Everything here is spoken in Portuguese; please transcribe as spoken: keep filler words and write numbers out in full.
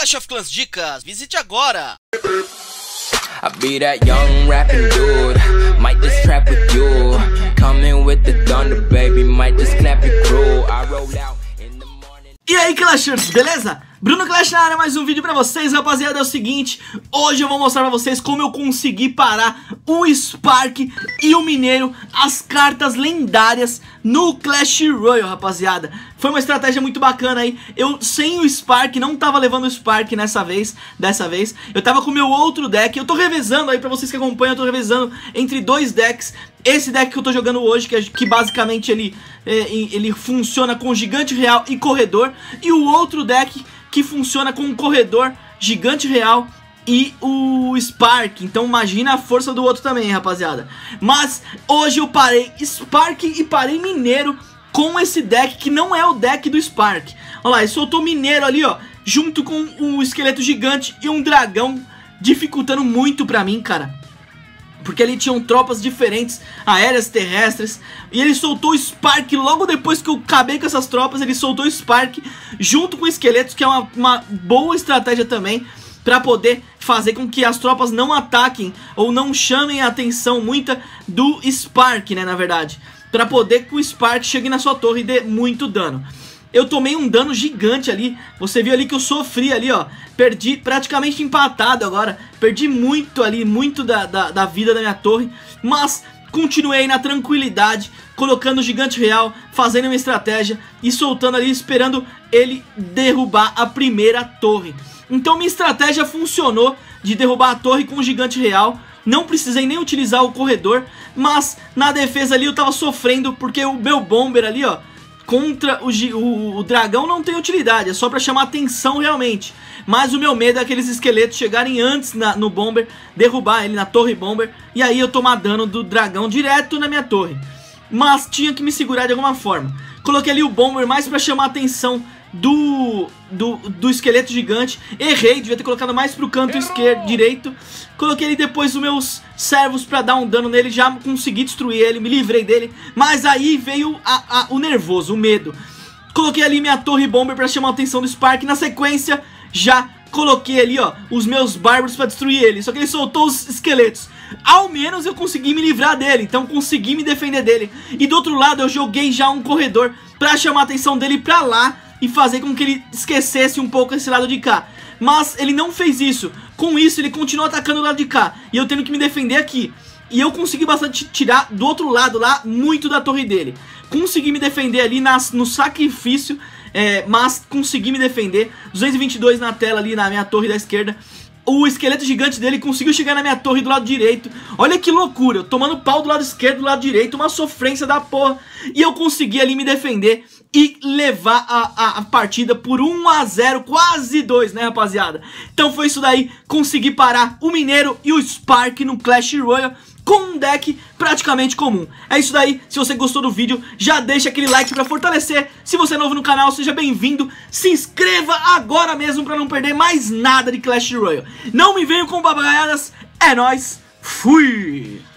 Clash of Clans Dicas, visite agora! I be that young rapping dude, might just trap with you, coming with the thunder baby, might just clap your crew, I roll out in the morning. E aí, Clashers, beleza? Bruno Clash na área, mais um vídeo pra vocês, rapaziada. É o seguinte, hoje eu vou mostrar pra vocês como eu consegui parar o Spark e o Mineiro, as cartas lendárias no Clash Royale, rapaziada. Foi uma estratégia muito bacana aí. Eu, sem o Spark, não tava levando o Spark nessa vez, dessa vez. Eu tava com o meu outro deck, eu tô revezando aí, pra vocês que acompanham, eu tô revezando entre dois decks. Esse deck que eu tô jogando hoje, que, é, que basicamente ele, é, ele funciona com Gigante Real e Corredor. E o outro deck que funciona com o Corredor, Gigante Real e o Spark. Então imagina a força do outro também, rapaziada. Mas hoje eu parei Spark e parei Mineiro com esse deck que não é o deck do Spark. Olha lá, ele soltou Mineiro ali, ó, junto com o Esqueleto Gigante e um Dragão, dificultando muito pra mim, cara. Porque ali tinham tropas diferentes, aéreas, terrestres. E ele soltou o Spark logo depois que eu acabei com essas tropas. Ele soltou o Spark junto com esqueletos, que é uma, uma boa estratégia também, pra poder fazer com que as tropas não ataquem ou não chamem a atenção muita do Spark, né, na verdade. Pra poder que o Spark chegue na sua torre e dê muito dano. Eu tomei um dano gigante ali. Você viu ali que eu sofri ali, ó. Perdi praticamente empatado agora. Perdi muito ali, muito da, da, da vida da minha torre. Mas continuei na tranquilidade, colocando o Gigante Real, fazendo uma estratégia e soltando ali, esperando ele derrubar a primeira torre. Então minha estratégia funcionou de derrubar a torre com o Gigante Real. Não precisei nem utilizar o Corredor. Mas na defesa ali eu tava sofrendo, porque o meu Bomber ali, ó, contra o, o, o dragão não tem utilidade, é só pra chamar atenção realmente. Mas o meu medo é aqueles esqueletos chegarem antes na, no Bomber, derrubar ele na torre Bomber, e aí eu tomar dano do dragão direto na minha torre. Mas tinha que me segurar de alguma forma. Coloquei ali o Bomber mais pra chamar a atenção do, do, do esqueleto gigante. Errei, devia ter colocado mais pro canto esquerdo, direito. Coloquei ali depois os meus servos pra dar um dano nele. Já consegui destruir ele, me livrei dele. Mas aí veio a, a, o nervoso, o medo. Coloquei ali minha torre Bomber pra chamar a atenção do Spark. Na sequência já coloquei ali, ó, os meus bárbaros pra destruir ele. Só que ele soltou os esqueletos. Ao menos eu consegui me livrar dele, então consegui me defender dele. E do outro lado eu joguei já um corredor pra chamar a atenção dele pra lá e fazer com que ele esquecesse um pouco esse lado de cá. Mas ele não fez isso. Com isso ele continuou atacando o lado de cá, e eu tendo que me defender aqui. E eu consegui bastante tirar do outro lado lá muito da torre dele. Consegui me defender ali nas, no sacrifício, é, mas consegui me defender. duzentos e vinte e dois na tela ali na minha torre da esquerda. O esqueleto gigante dele conseguiu chegar na minha torre do lado direito. Olha que loucura, eu tomando pau do lado esquerdo, do lado direito, uma sofrência da porra. E eu consegui ali me defender e levar a, a, a partida por um a zero, quase dois, né, rapaziada? Então foi isso daí, consegui parar o Mineiro e o Spark no Clash Royale com um deck praticamente comum. É isso daí, se você gostou do vídeo, já deixa aquele like pra fortalecer. Se você é novo no canal, seja bem-vindo. Se inscreva agora mesmo pra não perder mais nada de Clash Royale. Não me venham com babagaiadas, é nóis, fui!